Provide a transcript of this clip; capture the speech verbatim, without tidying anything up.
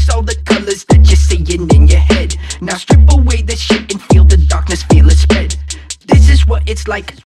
all the colors that you're seeing in your head. Now strip away the shit and feel the darkness, feel it spread. This is what it's like